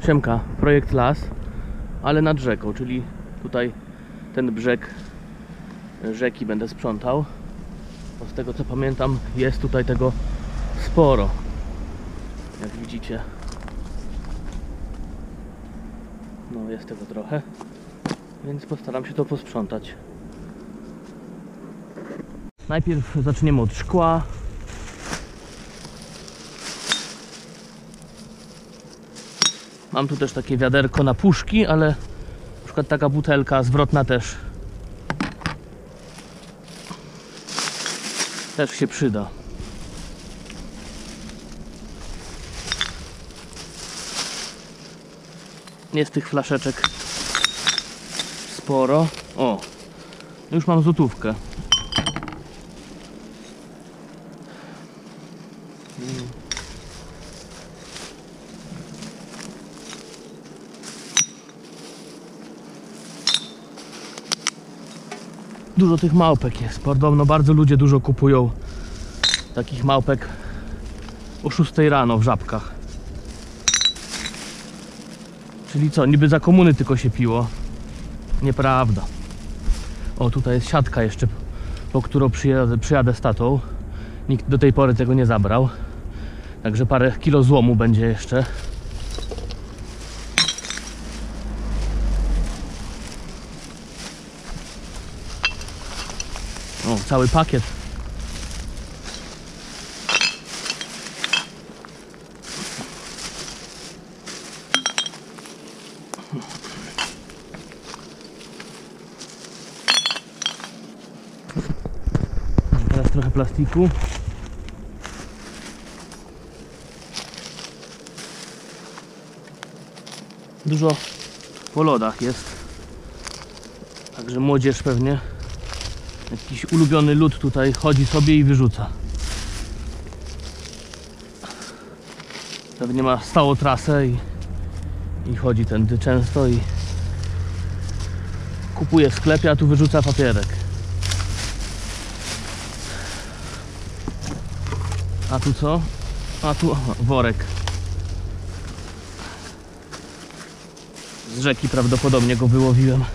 Siemka, projekt las, ale nad rzeką, czyli tutaj ten brzeg rzeki będę sprzątał. Bo z tego co pamiętam, jest tutaj tego sporo, jak widzicie. No jest tego trochę, więc postaram się to posprzątać. Najpierw zaczniemy od szkła. Mam tu też takie wiaderko na puszki, ale na przykład taka butelka zwrotna też się przyda. Jest tych flaszeczek sporo. O, już mam złotówkę. Dużo tych małpek jest. Podobno bardzo ludzie dużo kupują takich małpek o 6 rano w Żabkach. Czyli co? Niby za komuny tylko się piło. Nieprawda. O, tutaj jest siatka jeszcze, po którą przyjadę z tatą. Nikt do tej pory tego nie zabrał. Także parę kilo złomu będzie jeszcze. O, cały pakiet. Teraz trochę plastiku. Dużo po lodach jest. Także młodzież pewnie jakiś ulubiony lód tutaj chodzi sobie i wyrzuca. Pewnie ma stałą trasę i chodzi tędy często i kupuje w sklepie, a tu wyrzuca papierek. A tu co? A tu worek. Z rzeki prawdopodobnie go wyłowiłem.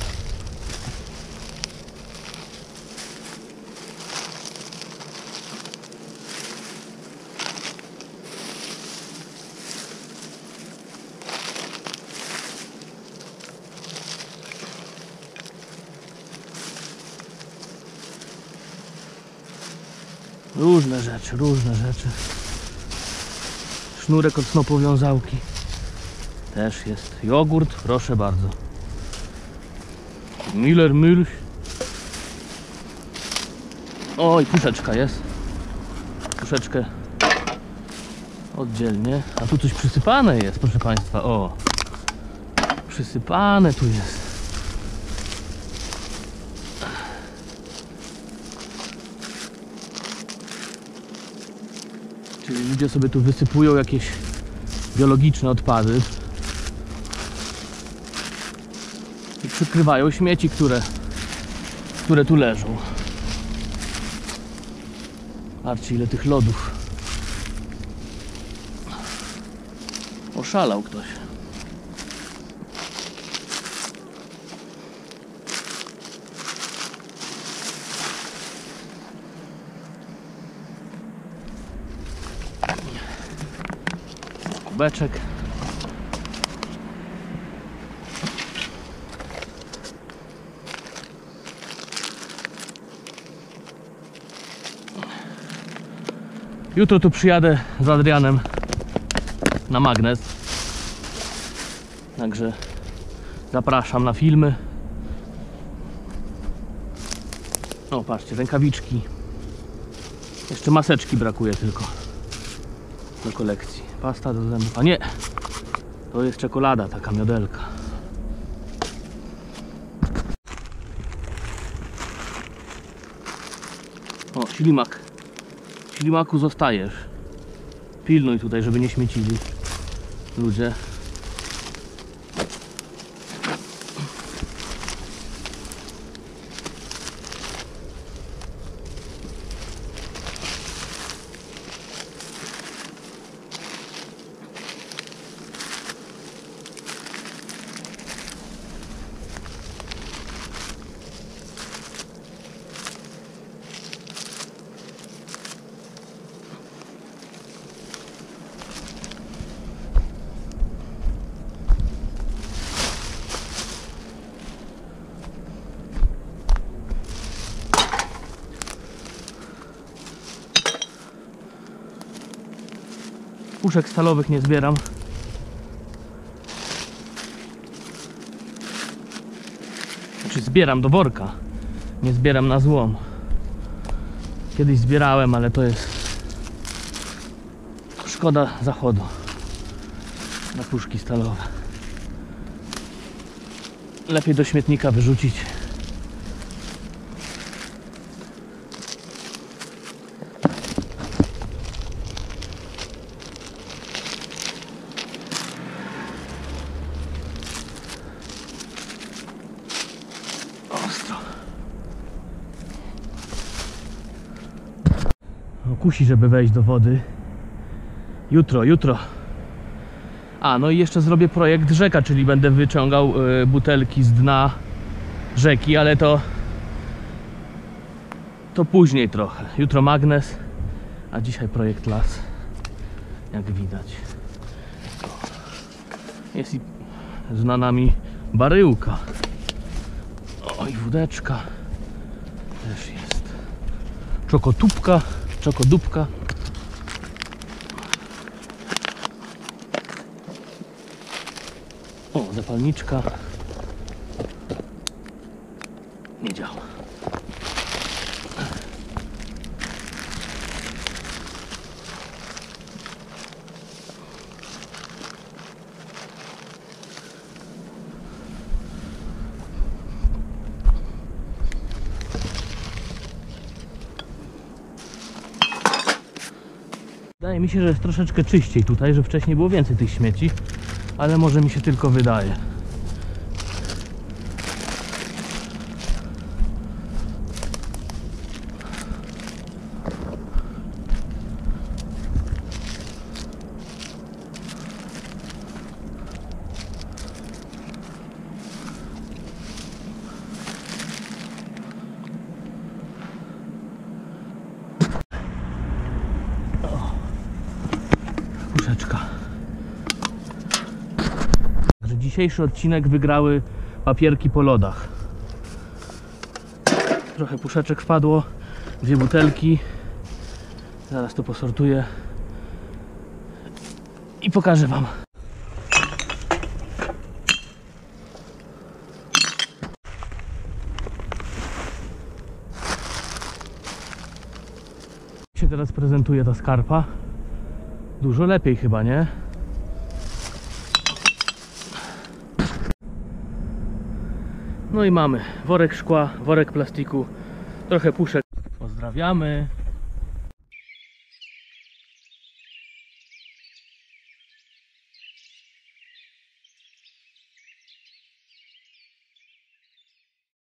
Różne rzeczy, różne rzeczy. Sznurek od snopowiązałki też jest. Jogurt, proszę bardzo. Miller Milch. O, i puszeczka jest. Puszeczkę oddzielnie. A tu coś przysypane jest, proszę Państwa. O, przysypane tu jest. Czyli ludzie sobie tu wysypują jakieś biologiczne odpady i przykrywają śmieci, które tu leżą. Patrzcie, ile tych lodów. Oszalał ktoś. Kubeczek. Jutro tu przyjadę z Adrianem na magnes. Także zapraszam na filmy. O, patrzcie, rękawiczki. Jeszcze maseczki brakuje tylko do kolekcji. Pasta do zębów. A nie! To jest czekolada, taka miodelka. O, ślimak. Ślimaku zostajesz. Pilnuj tutaj, żeby nie śmiecili ludzie. Puszek stalowych nie zbieram. Znaczy zbieram do worka. Nie zbieram na złom. Kiedyś zbierałem, ale to jest szkoda zachodu na puszki stalowe. Lepiej do śmietnika wyrzucić. Ostro. No, kusi, żeby wejść do wody. Jutro. A, no i jeszcze zrobię projekt rzeka, czyli będę wyciągał butelki z dna rzeki, ale to później trochę. Jutro magnes, a dzisiaj projekt las, jak widać. Jest i za nami baryłka. Oj, wódeczka też jest. Czokodupka. O, zapalniczka. Nie działa. Wydaje mi się, że jest troszeczkę czyściej tutaj, że wcześniej było więcej tych śmieci, ale może mi się tylko wydaje. Puszeczka. Także dzisiejszy odcinek wygrały papierki po lodach. Trochę puszeczek wpadło, 2 butelki. Zaraz to posortuję i pokażę wam. Jak się teraz prezentuje ta skarpa? Dużo lepiej chyba, nie? No i mamy worek szkła, worek plastiku, trochę puszek. Pozdrawiamy!